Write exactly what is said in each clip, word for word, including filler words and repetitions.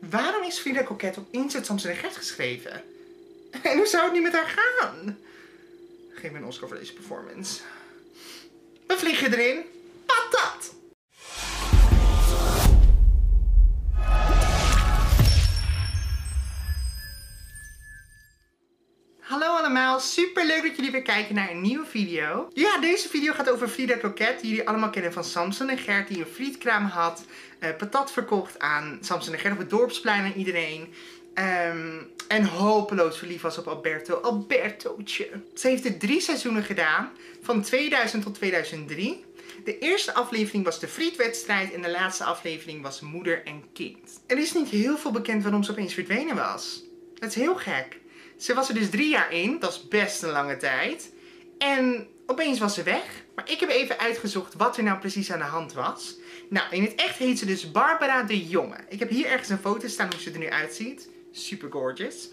Waarom is Frida Coquette opeens uit Samson en Gert geschreven? En hoe zou het nu met haar gaan? Geef me een Oscar voor deze performance. We vliegen erin. Patat! Hallo allemaal, super leuk dat jullie weer kijken naar een nieuwe video. Ja, deze video gaat over Frida Coquette, die jullie allemaal kennen van Samson en Gert, die een frietkraam had, uh, patat verkocht aan Samson en Gert op het dorpsplein aan iedereen. Um, en hopeloos verliefd was op Alberto, Albertootje. Ze heeft er drie seizoenen gedaan, van tweeduizend tot tweeduizend drie. De eerste aflevering was de frietwedstrijd en de laatste aflevering was moeder en kind. Er is niet heel veel bekend waarom ze opeens verdwenen was. Dat is heel gek. Ze was er dus drie jaar in, dat is best een lange tijd. En opeens was ze weg. Maar ik heb even uitgezocht wat er nou precies aan de hand was. Nou, in het echt heet ze dus Barbara de Jonge. Ik heb hier ergens een foto staan hoe ze er nu uitziet. Super gorgeous.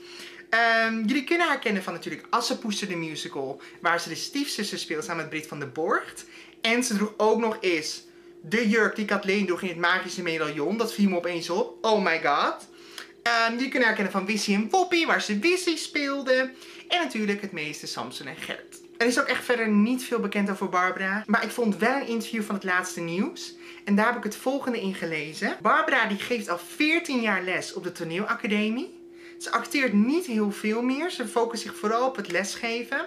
Um, jullie kunnen haar kennen van natuurlijk Assepoester de musical, waar ze de stiefzuster speelt samen met Brit van den Borgt. En ze droeg ook nog eens de jurk die Kathleen droeg in het magische medaillon. Dat viel me opeens op. Oh my god. Um, jullie kunnen haar kennen van Wissie en Woppie, waar ze Wissie speelde. En natuurlijk het meeste Samson en Gert. Er is ook echt verder niet veel bekend over Barbara. Maar ik vond wel een interview van het laatste nieuws. En daar heb ik het volgende in gelezen. Barbara die geeft al veertien jaar les op de toneelacademie. Ze acteert niet heel veel meer. Ze focust zich vooral op het lesgeven.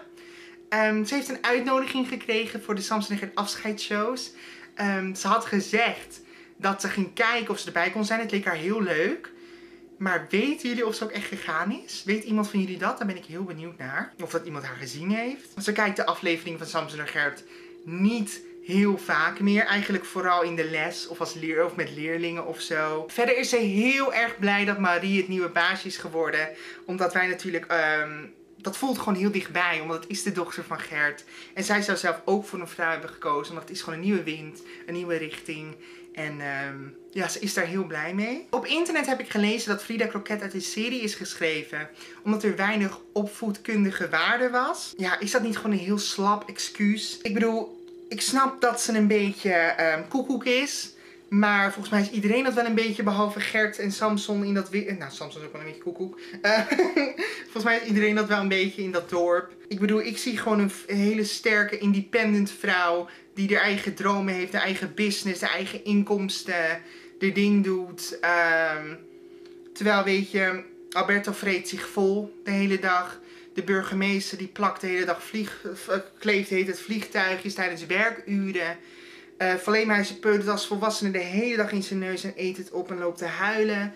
Um, ze heeft een uitnodiging gekregen voor de Samson en Gert afscheidsshows. Um, ze had gezegd dat ze ging kijken of ze erbij kon zijn. Het leek haar heel leuk. Maar weten jullie of ze ook echt gegaan is? Weet iemand van jullie dat? Daar ben ik heel benieuwd naar. Of dat iemand haar gezien heeft. Ze kijkt de aflevering van Samson en Gert niet heel vaak meer. Eigenlijk vooral in de les of, als leer of met leerlingen of zo. Verder is ze heel erg blij dat Marie het nieuwe baasje is geworden. Omdat wij natuurlijk... Um, dat voelt gewoon heel dichtbij. Omdat het is de dochter van Gert. En zij zou zelf ook voor een vrouw hebben gekozen. Omdat het is gewoon een nieuwe wind. Een nieuwe richting. En um, ja, ze is daar heel blij mee. Op internet heb ik gelezen dat Frida Coquette uit de serie is geschreven omdat er weinig opvoedkundige waarde was. Ja, is dat niet gewoon een heel slap excuus? Ik bedoel, ik snap dat ze een beetje um, koekoek is. Maar volgens mij is iedereen dat wel een beetje, behalve Gert en Samson in dat... Nou, Samson is ook wel een beetje koekoek. Uh, volgens mij is iedereen dat wel een beetje in dat dorp. Ik bedoel, ik zie gewoon een, een hele sterke, independent vrouw die haar eigen dromen heeft, haar eigen business, haar eigen inkomsten, de ding doet. Um, terwijl, weet je, Alberto vreet zich vol de hele dag. De burgemeester die plakt de hele dag vlieg, kleeft heet het vliegtuigjes tijdens werkuren. Uh, Verleemhuizen peutert als volwassene de hele dag in zijn neus en eet het op en loopt te huilen.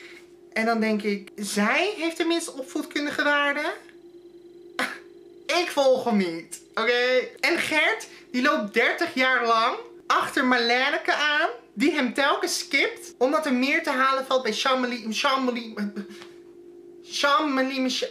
En dan denk ik, zij heeft tenminste opvoedkundige waarde. Ik volg hem niet, oké? Okay? En Gert, die loopt dertig jaar lang achter Marlenneke aan, die hem telkens skipt, omdat er meer te halen valt bij Jean-Marie... Jean-Marie... Jean-Marie Michel...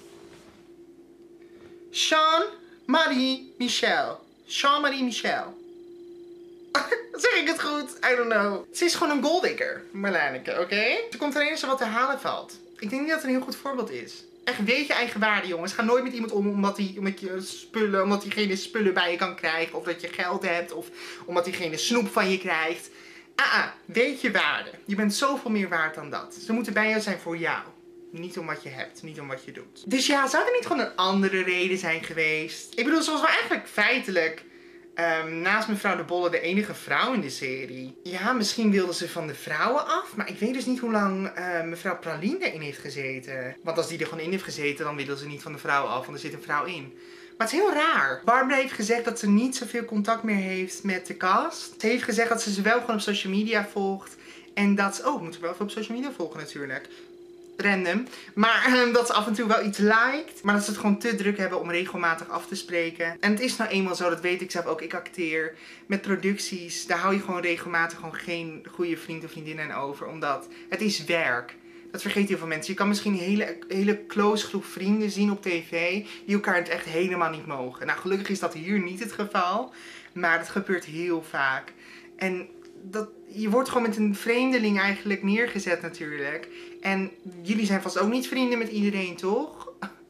Jean-Marie Michel. Jean-Marie Michel. Zeg ik het goed? I don't know. Ze is gewoon een golddigger, Marlenneke, oké? Okay? Ze komt alleen als er wat te halen valt. Ik denk niet dat het een heel goed voorbeeld is. Echt, weet je eigen waarde, jongens. Ga nooit met iemand om omdat hij omdat je spullen, omdat diegene spullen bij je kan krijgen. Of dat je geld hebt. Of omdat diegene snoep van je krijgt. Ah, ah, weet je waarde. Je bent zoveel meer waard dan dat. Ze moeten bij jou zijn voor jou. Niet om wat je hebt, niet om wat je doet. Dus ja, zou er niet gewoon een andere reden zijn geweest? Ik bedoel, ze was wel eigenlijk feitelijk... Um, naast mevrouw de Bolle de enige vrouw in de serie. Ja, misschien wilde ze van de vrouwen af. Maar ik weet dus niet hoe lang uh, mevrouw Praline erin heeft gezeten. Want als die er gewoon in heeft gezeten, dan wilde ze niet van de vrouwen af. Want er zit een vrouw in. Maar het is heel raar. Barbara heeft gezegd dat ze niet zoveel contact meer heeft met de cast. Ze heeft gezegd dat ze ze wel gewoon op social media volgt. En dat ze... Oh, we moeten wel even op social media volgen natuurlijk. Random. Maar um, dat ze af en toe wel iets liked. Maar dat ze het gewoon te druk hebben om regelmatig af te spreken. En het is nou eenmaal zo, dat weet ik zelf ook. Ik acteer met producties. Daar hou je gewoon regelmatig gewoon geen goede vriend of vriendin aan over. Omdat het is werk. Dat vergeet heel veel mensen. Je kan misschien een hele, hele close groep vrienden zien op tv. Die elkaar het echt helemaal niet mogen. Nou, gelukkig is dat hier niet het geval. Maar dat gebeurt heel vaak. En... Dat, je wordt gewoon met een vreemdeling eigenlijk neergezet natuurlijk. En jullie zijn vast ook niet vrienden met iedereen, toch?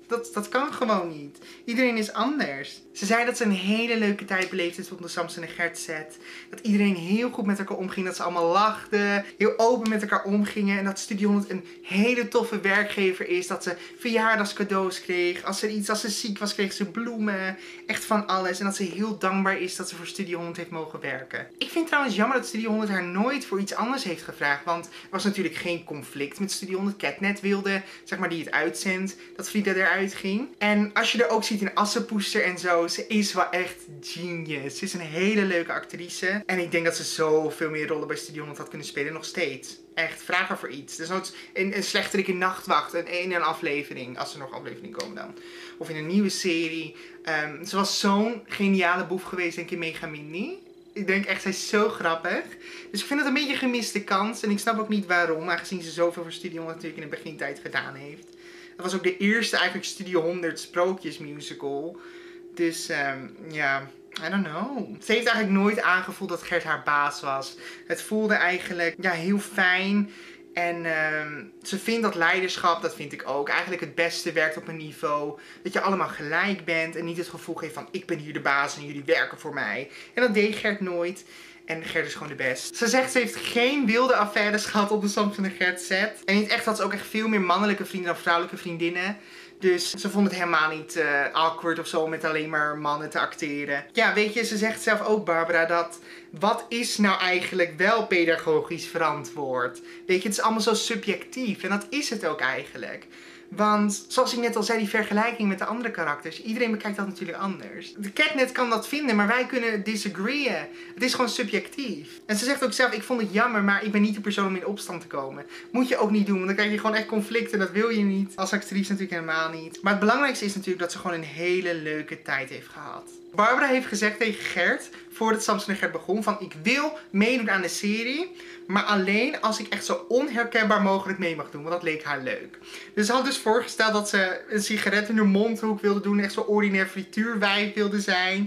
Dat, dat kan gewoon niet. Iedereen is anders. Ze zei dat ze een hele leuke tijd beleefd heeft op de Samson en Gert set. Dat iedereen heel goed met elkaar omging. Dat ze allemaal lachten. Heel open met elkaar omgingen. En dat Studio honderd een hele toffe werkgever is. Dat ze verjaardagscadeaus kreeg. Als, er iets, als ze ziek was, kreeg ze bloemen. Echt van alles. En dat ze heel dankbaar is dat ze voor Studio honderd heeft mogen werken. Ik vind trouwens jammer dat Studio honderd haar nooit voor iets anders heeft gevraagd. Want er was natuurlijk geen conflict met Studio honderd. Catnet wilde, zeg maar, die het uitzendt, dat Frida eruit ging. En als je er ook ziet in Assepoester en zo, ze is wel echt genius. Ze is een hele leuke actrice. En ik denk dat ze zoveel meer rollen bij Studio honderd had kunnen spelen, nog steeds. Echt, vraag haar voor iets. Dus nooit een, een slechterik in Nachtwacht, een, in een aflevering, als er nog afleveringen komen dan. Of in een nieuwe serie. Um, ze was zo'n geniale boef geweest, denk ik, in Megamini. Ik denk echt, zij is zo grappig. Dus ik vind het een beetje een gemiste kans. En ik snap ook niet waarom, aangezien ze zoveel voor Studio honderd natuurlijk in de begintijd gedaan heeft. Dat was ook de eerste eigenlijk Studio honderd sprookjesmusical. Dus um, ja, I don't know. Ze heeft eigenlijk nooit aangevoeld dat Gert haar baas was. Het voelde eigenlijk ja, heel fijn. En um, ze vindt dat leiderschap, dat vind ik ook, eigenlijk het beste werkt op een niveau dat je allemaal gelijk bent. En niet het gevoel geeft van ik ben hier de baas en jullie werken voor mij. En dat deed Gert nooit. En Gert is gewoon de best. Ze zegt ze heeft geen wilde affaires gehad op de Samson en Gert set. En niet echt had ze ook echt veel meer mannelijke vrienden dan vrouwelijke vriendinnen. Dus ze vond het helemaal niet uh, awkward of zo om met alleen maar mannen te acteren. Ja, weet je, ze zegt zelf ook, Barbara, dat wat is nou eigenlijk wel pedagogisch verantwoord? Weet je, het is allemaal zo subjectief. En dat is het ook eigenlijk. Want, zoals ik net al zei, die vergelijking met de andere karakters. Iedereen bekijkt dat natuurlijk anders. De Catnet kan dat vinden, maar wij kunnen disagreeën. Het is gewoon subjectief. En ze zegt ook zelf, ik vond het jammer, maar ik ben niet de persoon om in opstand te komen. Moet je ook niet doen, want dan krijg je gewoon echt conflicten. En dat wil je niet. Als actrice natuurlijk helemaal niet. Maar het belangrijkste is natuurlijk dat ze gewoon een hele leuke tijd heeft gehad. Barbara heeft gezegd tegen Gert, voordat Samson en Gert begon, van ik wil meedoen aan de serie, maar alleen als ik echt zo onherkenbaar mogelijk mee mag doen, want dat leek haar leuk. Dus ze had dus voorgesteld dat ze een sigaret in haar mondhoek wilde doen, echt zo ordinair frituurwijf wilde zijn.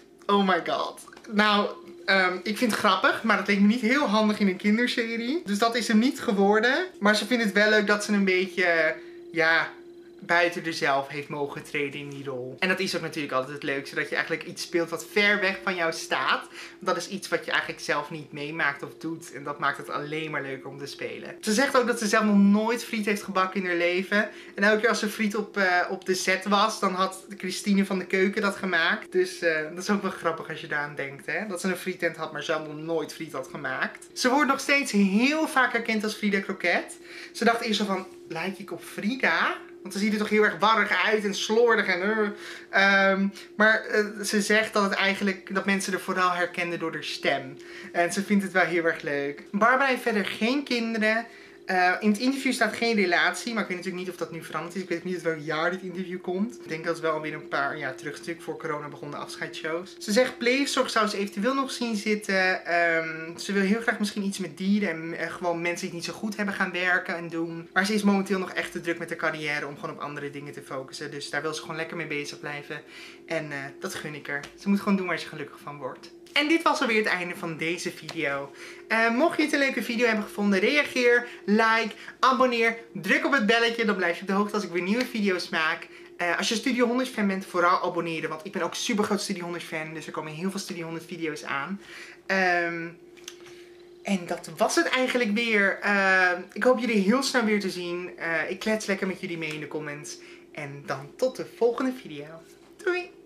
Oh my god. Nou, um, ik vind het grappig, maar dat leek me niet heel handig in een kinderserie. Dus dat is hem niet geworden. Maar ze vindt het wel leuk dat ze een beetje, ja, buiten er zelf heeft mogen treden in die rol. En dat is ook natuurlijk altijd het leukste. Dat je eigenlijk iets speelt wat ver weg van jou staat. Want dat is iets wat je eigenlijk zelf niet meemaakt of doet. En dat maakt het alleen maar leuker om te spelen. Ze zegt ook dat ze zelf nog nooit friet heeft gebakken in haar leven. En elke keer als ze friet op, uh, op de set was, dan had Christine van de Keuken dat gemaakt. Dus uh, dat is ook wel grappig als je daaraan denkt. Hè? Dat ze een frietent had, maar zelf nog nooit friet had gemaakt. Ze wordt nog steeds heel vaak herkend als Frida Croquette. Ze dacht eerst zo van, lijk ik op Frida? Want ze ziet er toch heel erg warrig uit en slordig en uh. um, Maar uh, ze zegt dat het eigenlijk, dat mensen er vooral herkenden door haar stem. En ze vindt het wel heel erg leuk. Barbara heeft verder geen kinderen. Uh, in het interview staat geen relatie, maar ik weet natuurlijk niet of dat nu veranderd is. Ik weet niet uit welk jaar dit interview komt. Ik denk dat het wel alweer een paar jaar terug natuurlijk voor corona begonnen de afscheidsshows. Ze zegt pleegzorg zou ze eventueel nog zien zitten. Um, ze wil heel graag misschien iets met dieren en uh, gewoon mensen die het niet zo goed hebben gaan werken en doen. Maar ze is momenteel nog echt te druk met de carrière om gewoon op andere dingen te focussen. Dus daar wil ze gewoon lekker mee bezig blijven. En uh, dat gun ik haar. Ze moet gewoon doen waar ze gelukkig van wordt. En dit was alweer het einde van deze video. Uh, mocht je het een leuke video hebben gevonden, reageer, like, abonneer, druk op het belletje. Dan blijf je op de hoogte als ik weer nieuwe video's maak. Uh, als je Studio honderd fan bent, vooral abonneren. Want ik ben ook super groot Studio honderd fan. Dus er komen heel veel Studio honderd video's aan. Um, en dat was het eigenlijk weer. Uh, ik hoop jullie heel snel weer te zien. Uh, ik klets lekker met jullie mee in de comments. En dan tot de volgende video. Doei!